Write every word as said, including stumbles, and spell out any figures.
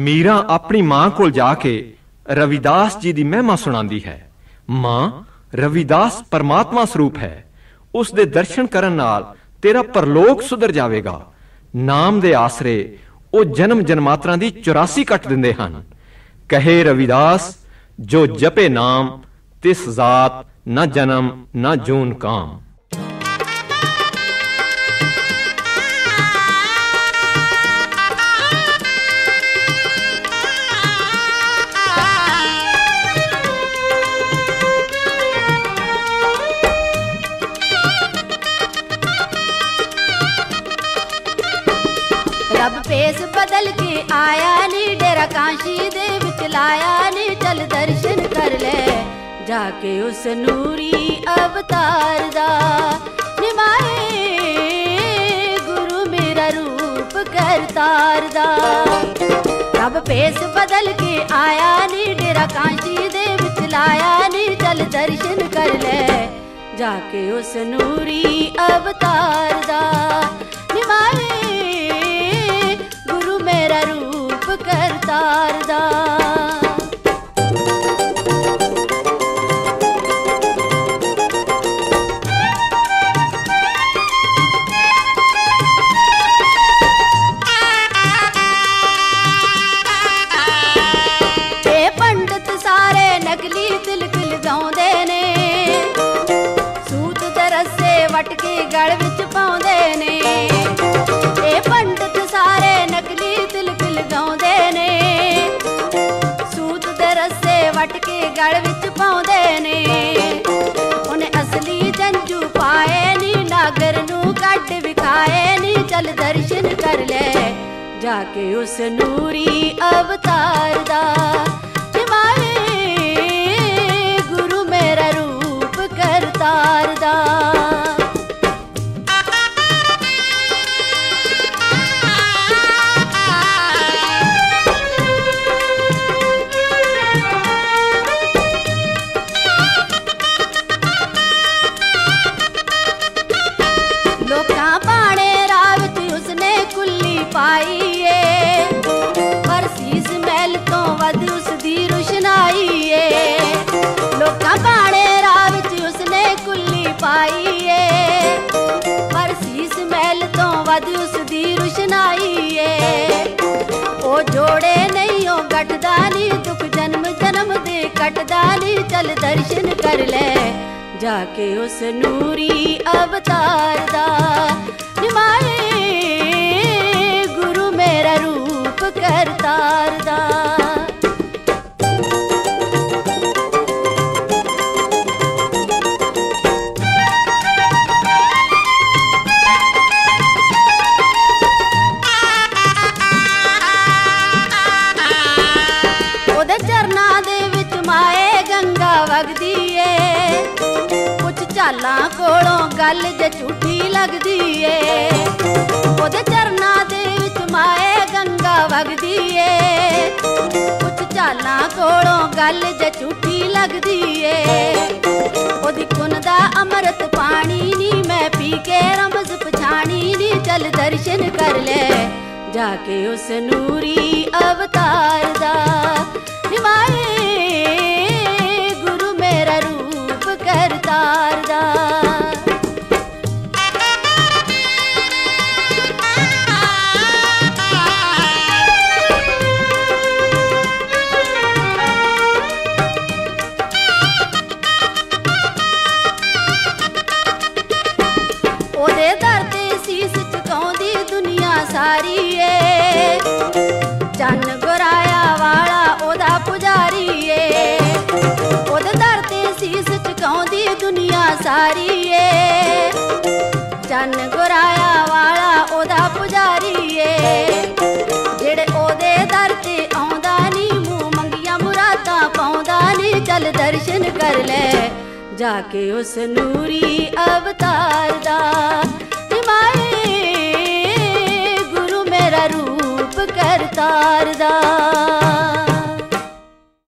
मीरा अपनी मां कोल जाके रविदास जी दी महिमा सुणांदी है। मां, रविदास परमात्मा स्वरूप है, उस दे दर्शन करन नाल तेरा परलोक सुधर जावेगा। नाम दे आसरे ओ जन्म जन्मांतरां दी चौरासी कट दिंदे हन। कहे रविदास, जो जपे नाम तिस जात न जन्म न जून काम। रब पेस बदल के आया नी, डेरा काशी दे विच लाया नी। चल दर्शन कर ले जाके उस नूरी अवतार दा। निमाए गुरु मेरा रूप करतार दा। रब पेस बदल के आया नी, डेरा काशी दे विच लाया नी। चल दर्शन कर ले जाके उस नूरी अवतार दा। निमाए मेरा रूप करतार दा। ए पंडित सारे नकली तिलक लगाउंदे ने, सूत दे रस्से वट के गल विच पाउंदे ने। ए पंडित सारे नकली तिलक लगाउंदे ने, सूत दे रस्से वट के गल विच पाउंदे ने। उन्हें असली जंजू पाए नी, नागर नू कट विखाए नी। चल दर्शन कर ले जाके उस नूरी अवतार दा। निमाए गुरु मेरा रूप करतार दा। पाईए पर सीस महल तो वध उसदी रुशनाईए। लोकां पाणे राह विच उसने कुल्ली पाईए, पर सीस महल तो वध उसदी रुशनाईए। ओ जोड़े नहीं ओ गटदा नी, दुख जन्म जन्म दे कटदा नी। चल दर्शन कर ले जाके उस नूरी अवतार दा। निमाए मेरा रूप करतार दा। ओदे चरना दे विच माए गंगा वगदी ए। कुछ चालां कोलों गल जे झूठी लगदी ए। ओदे चरना दे माए गंगा वगदी ए। कुछ चालां कोलों गल जे झूठी लगदी ए। ओदी कुन दा अमृत पानी नी, मैं पी के रमज पछाणी नी। चल दर्शन कर ले जाके उस नूरी अवतार दा। निमाए गुरु मेरा रूप करतार दा। सारी ए चन गुराया वाला ओदा पुजारी ए। ओदे दर ते सीस झुकाउंदी दुनिया सारी ए। चन गुराया वाला ओदा पुजारी ए। जेड़े ओदे दर ते आउंदा नी, मूंह मंगिया मुरादां पाउंदा नी। चल दर्शन कर ले जाके उस नूरी अवतार दा।